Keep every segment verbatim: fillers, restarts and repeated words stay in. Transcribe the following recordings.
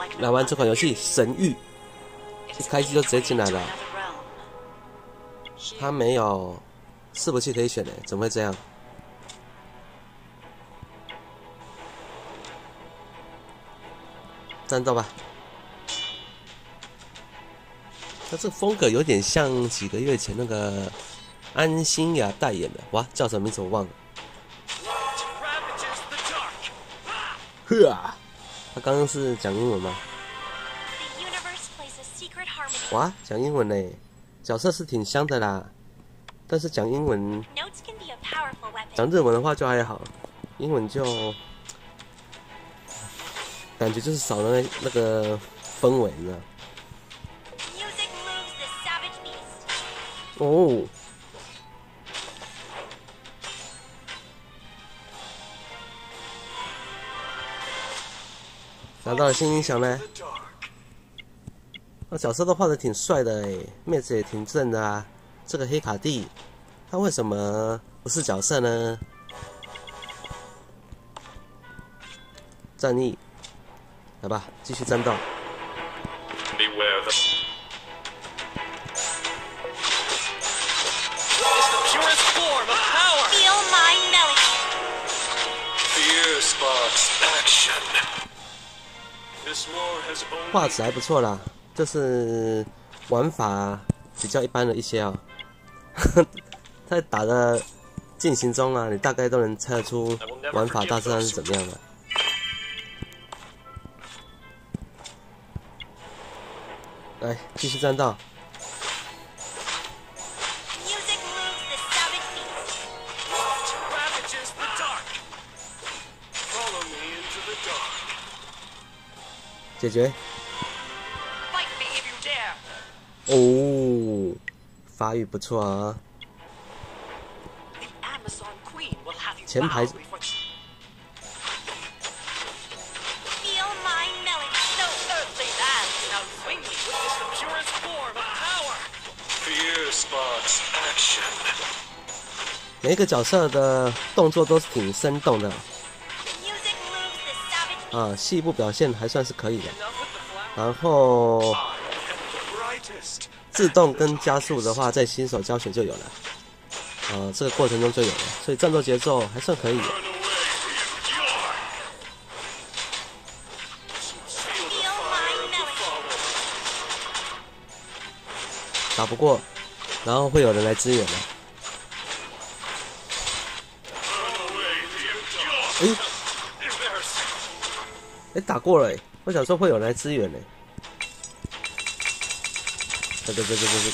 来玩这款游戏《神域》，一开机就直接进来了。他没有伺服器可以选的，怎么会这样？战斗吧。他这风格有点像几个月前那个安心雅代言的，哇，叫什么名字我忘了。呵啊！他刚刚是讲英文吗？哇，讲英文嘞！角色是挺香的啦，但是讲英文，讲日文的话就还好，英文就感觉就是少了那那个氛围呢。哦，拿到了新音响呢。那角色都画的挺帅的哎，妹子也挺正的啊。这个黑卡蒂，他为什么不是角色呢？战役，来吧，继续战斗。画质还不错啦，就是玩法比较一般的一些啊、哦。在打的进行中啊，你大概都能猜得出玩法大致上是怎么样的。来，继续战斗。解决。哦，发育不错啊。前排。每一个角色的动作都是挺生动的。啊，细部表现还算是可以的，然后自动跟加速的话，在新手教学就有了，啊，这个过程中就有了，所以战斗节奏还算可以的。打不过，然后会有人来支援的。诶。哎，打过了哎！我想说会有人来支援呢。对对对对对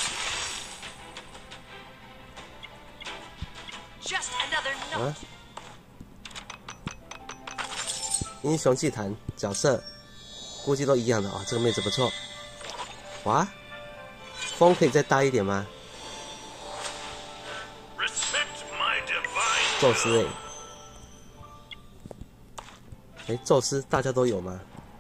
对。啊！英雄祭坛角色估计都一样的啊、哦，这个妹子不错。哇，风可以再大一点吗？宙斯哎。哎，宙斯大家都有吗？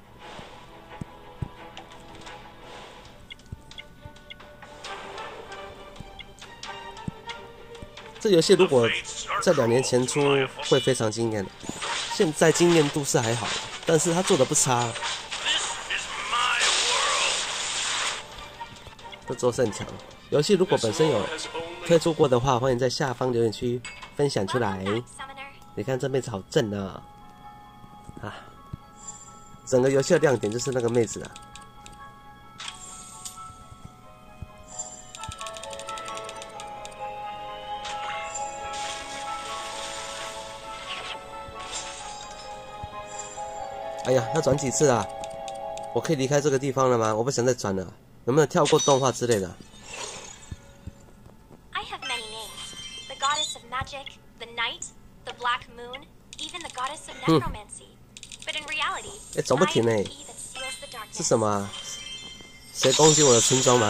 这游戏如果在两年前出，会非常惊艳的。现在惊艳度是还好，但是他做的不差。这宙斯很强。游戏如果本身有推出过的话，欢迎在下方留言区分享出来。你看这妹子好正啊！啊，整个游戏的亮点就是那个妹子啊。哎呀，要转几次啊？我可以离开这个地方了吗？我不想再转了，有没有跳过动画之类的？嗯。哎，走不停哎！是什么啊？谁攻击我的村庄吗？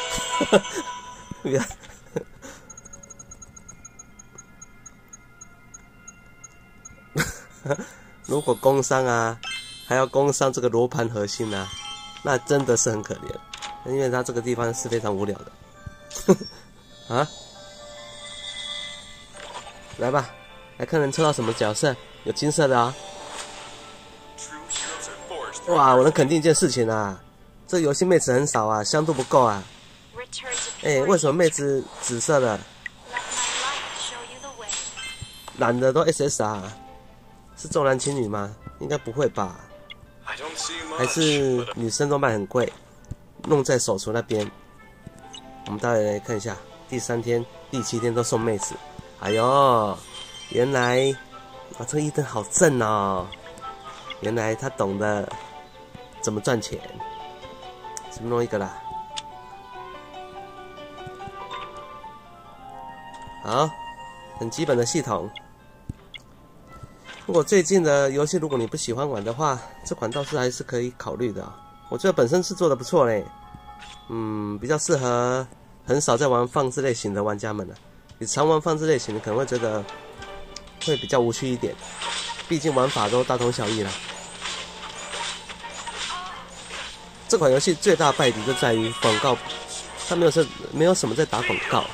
如果攻伤啊，还要攻伤这个罗盘核心啊，那真的是很可怜，因为它这个地方是非常无聊的。啊，来吧，来看能抽到什么角色，有金色的啊。 哇，我能肯定一件事情啊，这游戏妹子很少啊，香度不够啊。哎，为什么妹子紫色的？男的都 S S R， 是重男轻女吗？应该不会吧？还是女生都卖很贵，弄在手厨那边。我们待会来看一下，第三天、第七天都送妹子。哎呦，原来啊，这个伊登好正哦！原来他懂得怎么赚钱。随便弄一个啦。好，很基本的系统。如果最近的游戏，如果你不喜欢玩的话，这款倒是还是可以考虑的、哦。我觉得本身是做的不错嘞，嗯，比较适合很少在玩放置类型的玩家们了、啊。你常玩放置类型，你可能会觉得会比较无趣一点，毕竟玩法都大同小异了。这款游戏最大败笔就在于广告，它没有什没有什么在打广告。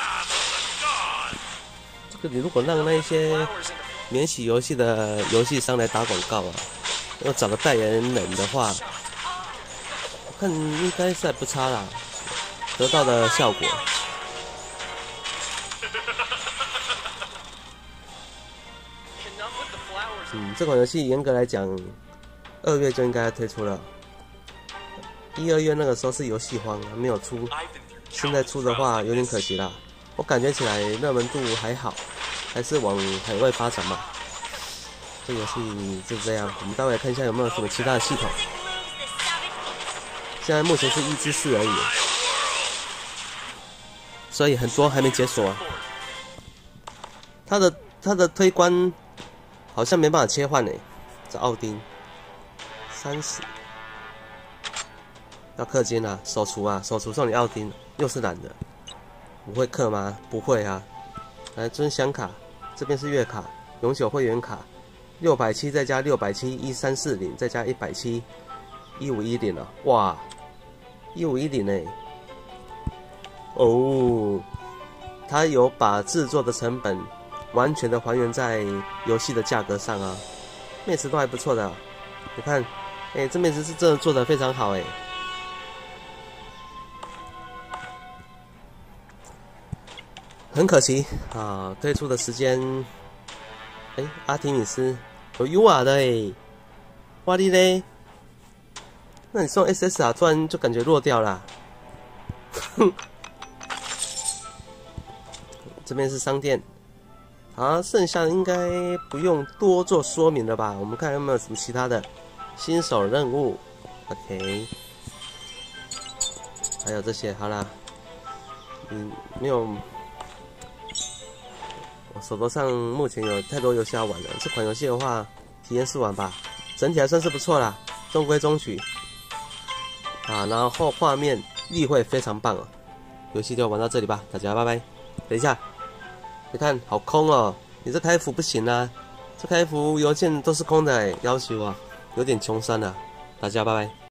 这个你如果让那一些免洗游戏的游戏商来打广告啊，要找个代言人的话，我看应该是还不差啦，得到的效果。嗯，这款游戏严格来讲，二月就应该推出了。一、二月那个时候是游戏荒，没有出，现在出的话有点可惜啦。我感觉起来热门度还好，还是往海外发展嘛。这游戏就这样，我们待会看一下有没有什么其他的系统。现在目前是一至四而已，所以很多还没解锁、啊。它的它的推关好像没办法切换诶，这奥丁三十要氪金啊，手厨啊，手厨送你奥丁，又是男的，不会氪吗？不会啊。来尊享卡，这边是月卡，永久会员卡。六百七再加六百七，一三四零再加一百七，一五一零了，哇，一五一零哎，哦，它有把制作的成本完全的还原在游戏的价格上啊，妹子都还不错的、啊，你看，哎，这妹子是真的做的非常好哎，很可惜啊，推出的时间，哎，阿提米斯。有 U R 的哎，哇哩嘞！那你送 S S R 突然就感觉弱掉了。哼，这边是商店，好，剩下的应该不用多做说明了吧？我们看有没有什么其他的新手任务 ，OK， 还有这些，好啦，嗯，没有。我手头上目前有太多游戏要玩了，这款游戏的话，体验试玩吧，整体还算是不错啦，中规中矩。啊，然后画面立绘非常棒哦。游戏就玩到这里吧，大家拜拜。等一下，你看好空哦，你这开服不行啊，这开服邮件都是空的哎，要求啊，有点穷酸了，大家拜拜。